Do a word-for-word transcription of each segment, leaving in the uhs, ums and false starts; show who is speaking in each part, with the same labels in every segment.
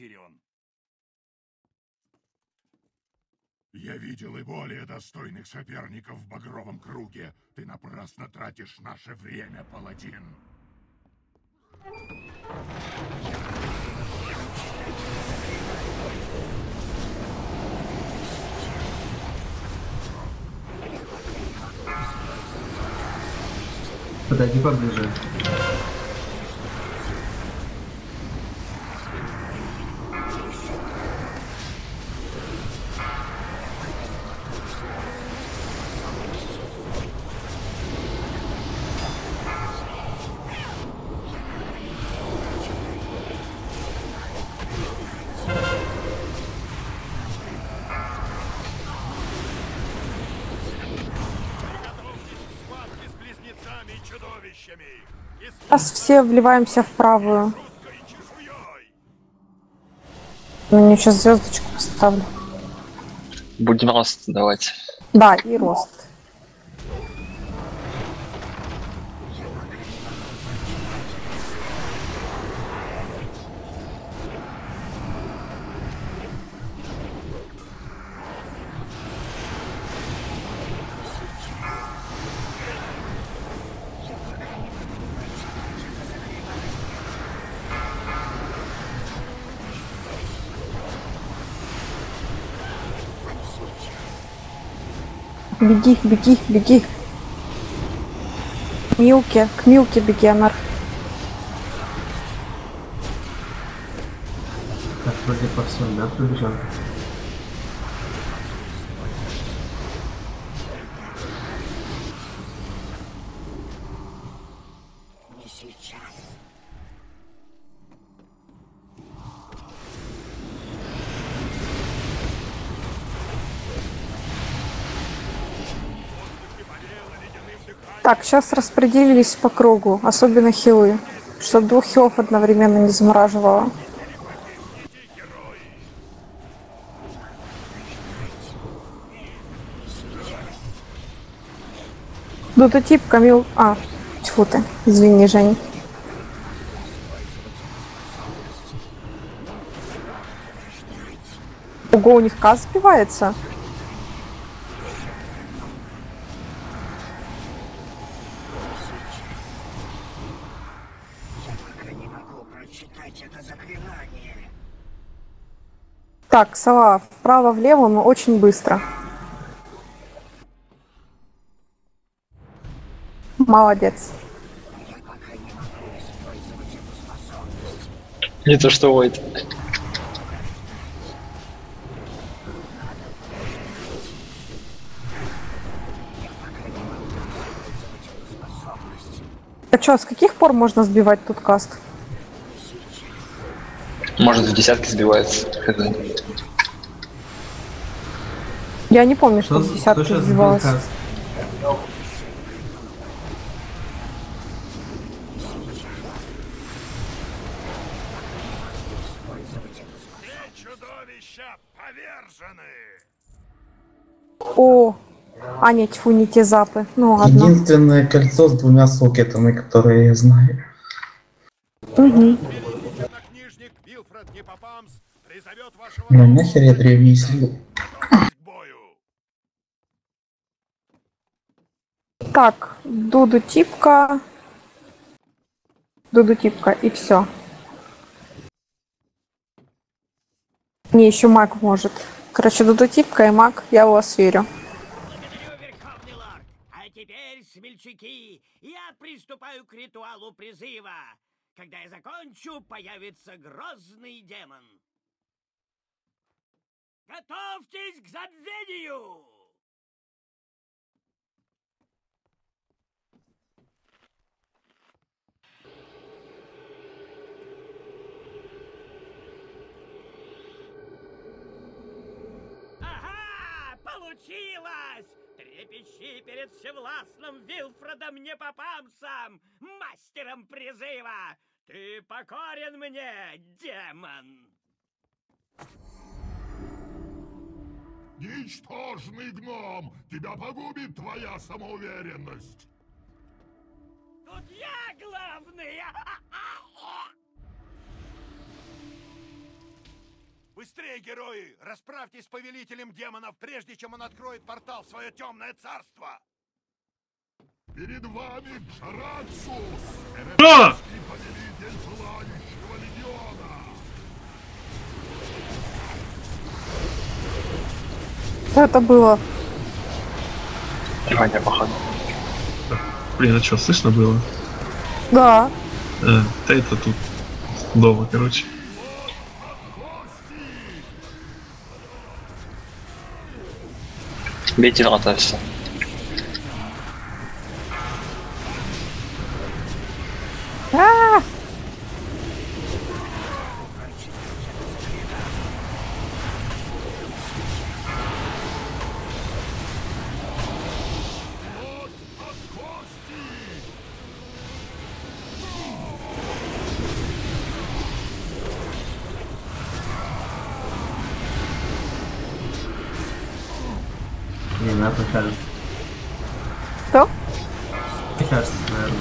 Speaker 1: Тирион.
Speaker 2: Я видел и более достойных соперников в Багровом круге. Ты напрасно тратишь наше время, паладин.
Speaker 3: Подойди поближе.
Speaker 4: Сейчас все вливаемся в правую. Мне сейчас звездочку поставлю.
Speaker 5: Будем рост давать.
Speaker 4: Да, и рост. Беги, беги, беги. К Милке, к Милке беги, Амар.
Speaker 3: Так, вроде по всем, да, пробежал?
Speaker 6: Не сейчас.
Speaker 4: Так, сейчас распределились по кругу, особенно хилы, чтобы двух хилов одновременно не замораживало. Дутотип, Камил... А, тьфу ты, извини, Жень. Ого, у них каз сбивается? Так, сова, вправо-влево, но очень быстро. Молодец.
Speaker 5: Не то что Войт.
Speaker 4: А чё, с каких пор можно сбивать тут каст?
Speaker 5: Может, в десятки сбивается.
Speaker 4: Я не помню, что
Speaker 3: Кто,
Speaker 4: в десятки
Speaker 3: кто
Speaker 4: сбивалось. О, а нет, тьфу, не те запы. Ну ладно.
Speaker 7: Единственное кольцо с двумя сокетами, которые я знаю.
Speaker 4: Угу.
Speaker 7: Ну нахер я древний слил.
Speaker 4: Так, Дуду типка. Дуду типка, и все. Не, еще маг может. Короче, Дуду типка и маг, я в вас верю.
Speaker 6: Верховный лорд, а теперь, смельчаки, я приступаю к ритуалу призыва. Когда я закончу, появится грозный демон. Готовьтесь к забвению! Ага! Получилось! Трепещи перед всевластным Вилфредом Непопамсом, мастером призыва! Ты покорен мне, демон!
Speaker 2: Ничтожный гном! Тебя погубит твоя самоуверенность!
Speaker 6: Тут я главный!
Speaker 2: Быстрее, герои! Расправьтесь с повелителем демонов, прежде чем он откроет портал в свое темное царство! Перед вами Джарацус, эребрийский повелитель Пылающего легиона!
Speaker 4: Что это было?
Speaker 5: Внимание, походу.
Speaker 3: Блин, а что, слышно было?
Speaker 4: Да.
Speaker 3: Э, да это тут дома, короче.
Speaker 5: Бейте Дратаса.
Speaker 4: А!
Speaker 3: Не, надо кажется.
Speaker 4: Что?
Speaker 3: Мне кажется, наверное.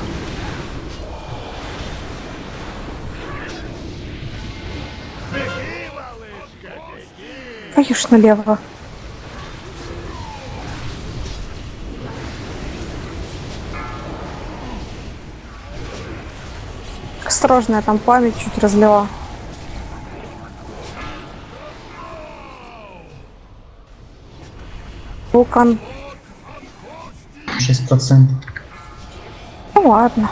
Speaker 4: Твою ж налево. Осторожно, я там пламя чуть разлила. Вулкан.
Speaker 7: шесть процентов.
Speaker 4: Ну ладно.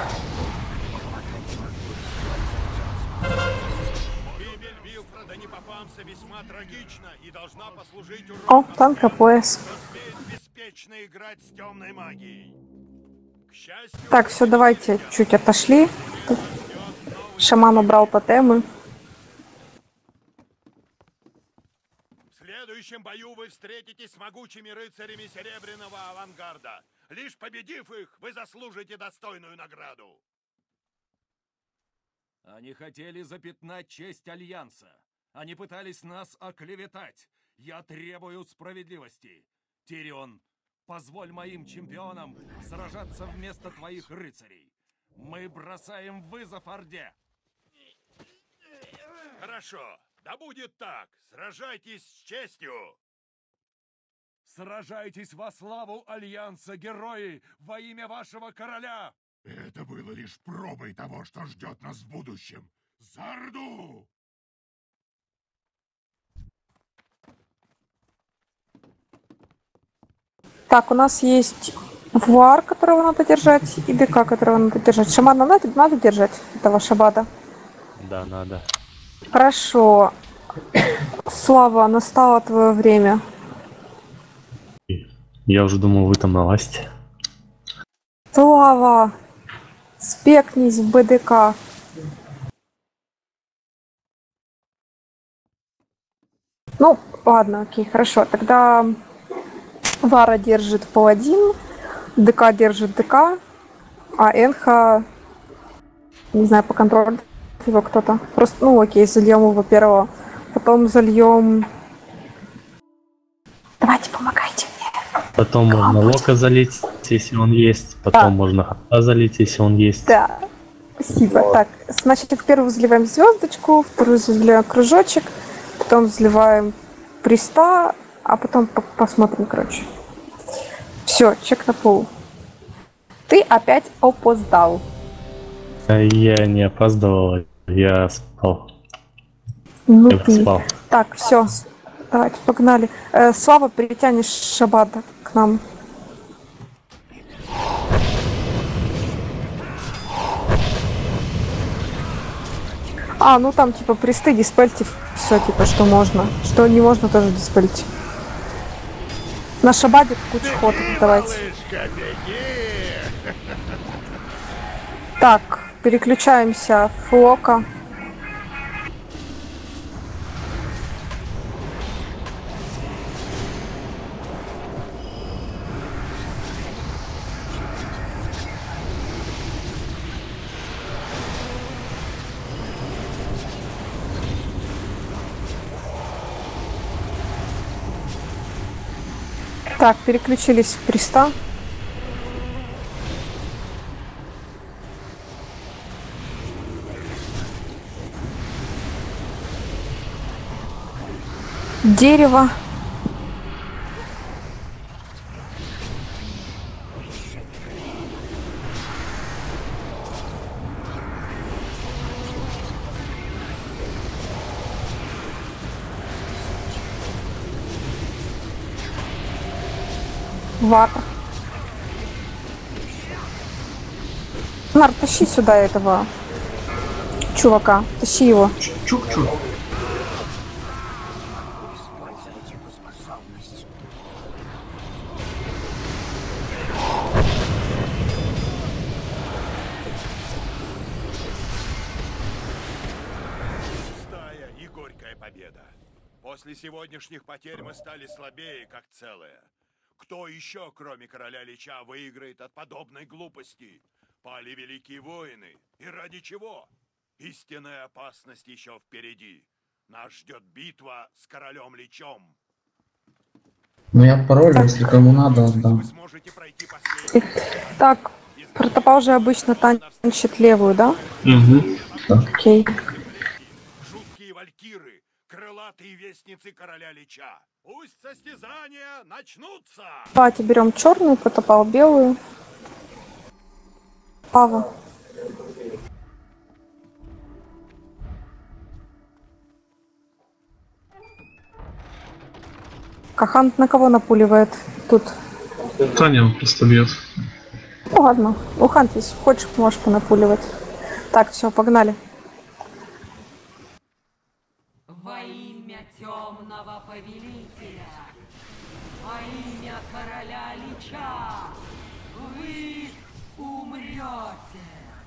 Speaker 2: Гибель Вилфреда Непопамса весьма трагична и должна послужить
Speaker 4: О,
Speaker 2: уроком
Speaker 4: танк
Speaker 2: тем,
Speaker 4: АПС.
Speaker 2: кто смеет беспечно играть с темной магией. К счастью,
Speaker 4: Так, все, давайте чуть отошли. Шаман убрал тотемы.
Speaker 2: в следующем бою вы встретитесь с могучими рыцарями Серебряного Авангарда. Лишь победив их, вы заслужите достойную награду.
Speaker 1: Они хотели запятнать честь Альянса. Они пытались нас оклеветать. Я требую справедливости. Тирион, позволь моим чемпионам сражаться вместо твоих рыцарей. Мы бросаем вызов Орде.
Speaker 2: Хорошо, да будет так. Сражайтесь с честью.
Speaker 1: Сражайтесь во славу Альянса, герои, во имя вашего короля!
Speaker 2: Это было лишь пробой того, что ждет нас в будущем. За Орду!
Speaker 4: Так, у нас есть Вуар, которого надо держать, и ДК, которого надо держать. Шамана надо, надо держать, этого Шабата?
Speaker 8: Да, надо.
Speaker 4: Хорошо. Слава, настало твое время.
Speaker 8: Я уже думал, вы там на власти.
Speaker 4: Слава, спекнись в БДК. Ну, ладно, окей, хорошо. Тогда Вара держит паладин, ДК держит ДК, а Энха, не знаю, по контролю его кто-то. Просто, ну окей, зальем его первого. Потом зальем... Давайте, помогайте мне.
Speaker 8: Потом
Speaker 4: Кого
Speaker 8: можно
Speaker 4: будет?
Speaker 8: Лока залить, если он есть. Потом
Speaker 4: Да.
Speaker 8: можно Хата залить, если он есть.
Speaker 4: Да, спасибо. Так, значит, в первую заливаем звездочку, вторую заливаем кружочек, потом заливаем приста, а потом по- посмотрим, короче. Все, чек на пол. Ты опять опоздал.
Speaker 8: А я не опаздывал, я спал.
Speaker 4: Ну
Speaker 8: Я
Speaker 4: ты.
Speaker 8: спал.
Speaker 4: Так, все. Давайте, погнали. Э, Слава, перетянешь Шабата к нам. А, ну там типа присты, диспельте, все типа, что можно. Что не можно, тоже диспельте. На Шабаде кучу ходов давайте.
Speaker 2: Малышка, беги!
Speaker 4: Так, переключаемся в Лока. Так, переключились в Приста. Дерево. Вата. Нар, тащи сюда этого чувака. Тащи его.
Speaker 3: Чук-чук.
Speaker 2: Пустая и горькая победа. После сегодняшних потерь мы стали слабее, как целое. Кто еще, кроме короля Лича, выиграет от подобной глупости? Пали великие воины. И ради чего? Истинная опасность еще впереди. Нас ждет битва с королем Личом.
Speaker 7: Ну я пароль, если кому надо, отдам.
Speaker 2: Вы сможете пройти последний.
Speaker 4: Так, протопал же обычно танчит левую, да?
Speaker 3: Угу.
Speaker 4: Окей.
Speaker 2: Жуткие валькиры, крылатые вестницы короля Лича. Пусть состязания начнутся!
Speaker 4: Давайте берем черную, протопал белую. Пава. Кахан на кого напуливает тут?
Speaker 3: Таня он просто бьет.
Speaker 4: Ну ладно, Ухан, если хочешь, можешь понапуливать. Так, все, погнали.
Speaker 9: Во имя темного повелителя, во имя короля Лича, вы умрете.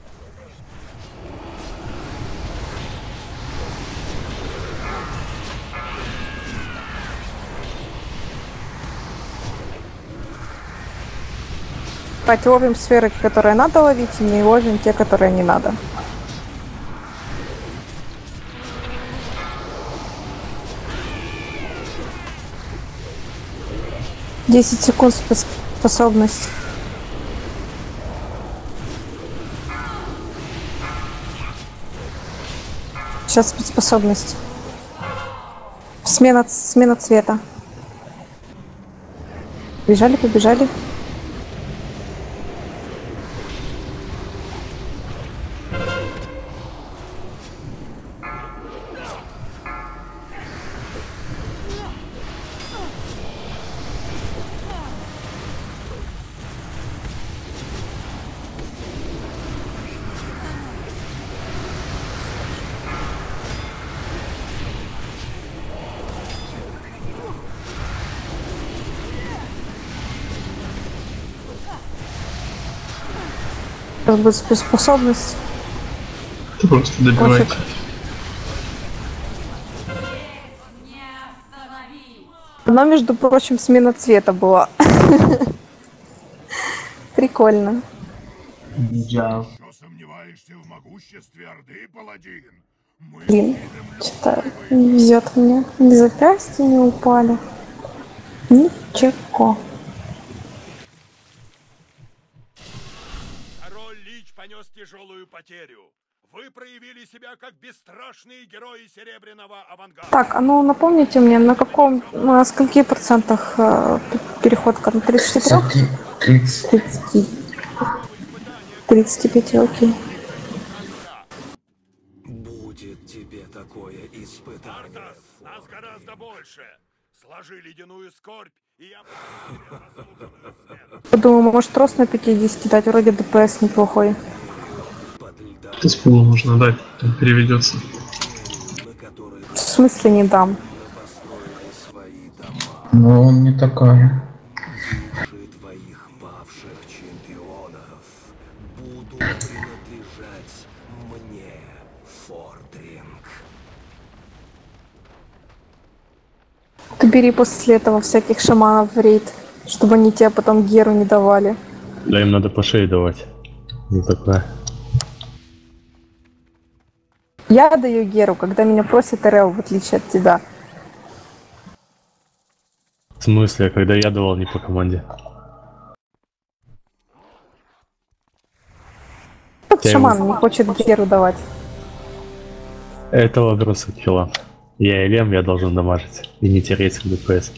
Speaker 4: Давайте ловим сферы, которые надо ловить, и не ловим те, которые не надо. Десять секунд способность. Сейчас спецспособность. Смена, смена цвета. Бежали, побежали. Сейчас будет спецспособность.
Speaker 3: Ты просто добиваете.
Speaker 4: Но, между прочим, смена цвета была. Прикольно.
Speaker 7: Я...
Speaker 2: Что сомневаешься в могуществе Орды, паладин? Мы
Speaker 4: Блин, что-то не везет мне. Ни запястья не упали. Ничего.
Speaker 2: Король Лич понес тяжелую потерю. Вы проявили себя как бесстрашные герои Серебряного авангарда.
Speaker 4: Так, а ну напомните мне, на каком, на скольких процентах э, переходка? На тридцать четыре?
Speaker 7: тридцать.
Speaker 4: тридцать. тридцать пять, окей.
Speaker 10: Будет тебе такое испытание.
Speaker 2: Артас, нас гораздо больше. Сложи ледяную скорбь, и я
Speaker 4: Подумал, может трос на пятьдесят дать, вроде ДПС неплохой.
Speaker 3: Ты с пулу можно дать, там переведется.
Speaker 4: В смысле не дам?
Speaker 7: Но он не такая.
Speaker 10: Твоих павших чемпионов будут принадлежать мне, Фордринг.
Speaker 4: Ты бери после этого всяких шаманов в рейд, чтобы они тебе потом геру не давали.
Speaker 8: Да им надо по шее давать. За такое.
Speaker 4: Я даю геру, когда меня просит РЛ, в отличие от тебя.
Speaker 8: В смысле, когда я давал не по команде?
Speaker 4: Этот
Speaker 8: Я
Speaker 4: шаман
Speaker 8: ему-
Speaker 4: не хочет геру давать.
Speaker 8: Этого беру с килла. Я Элем, я должен дамажить и не тереть в ДПС.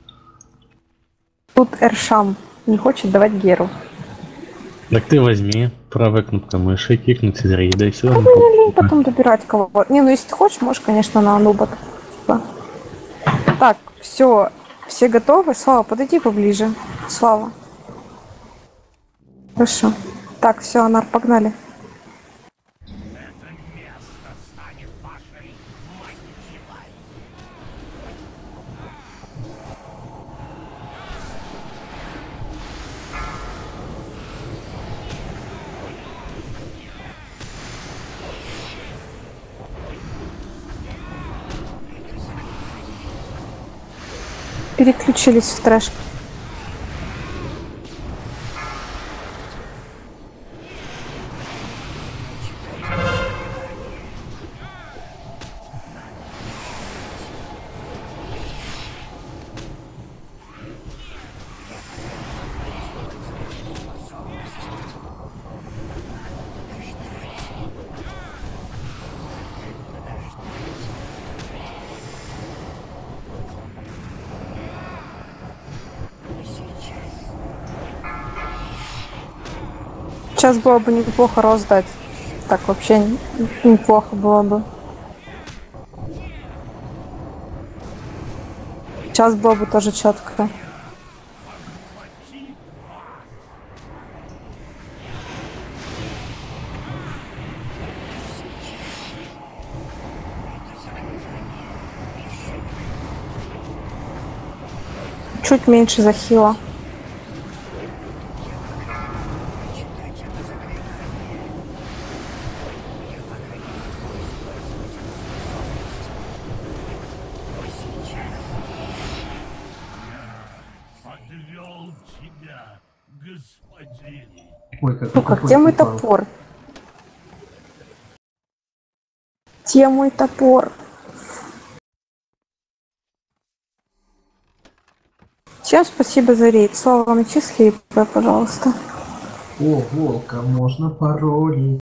Speaker 4: Тут Эршам не хочет давать Геру.
Speaker 8: Так ты возьми правой кнопкой мыши, кикнуть из рейда и все.
Speaker 4: Ну, мне лень потом добирать кого-то. Не, ну если ты хочешь, можешь, конечно, на анубат. Типа. Так, все, все готовы? Слава, подойди поближе. Слава. Хорошо. Так, все, Анар, погнали. Переключились в трэш. Сейчас было бы неплохо раздать. Так вообще неплохо было бы. Сейчас было бы тоже четко. Чуть меньше захила.
Speaker 7: Ой, как,
Speaker 4: Ну-ка, где мой топор? Где мой топор? Всем спасибо за рейд. Слава, начисли, пожалуйста.
Speaker 7: О, волка можно паролить.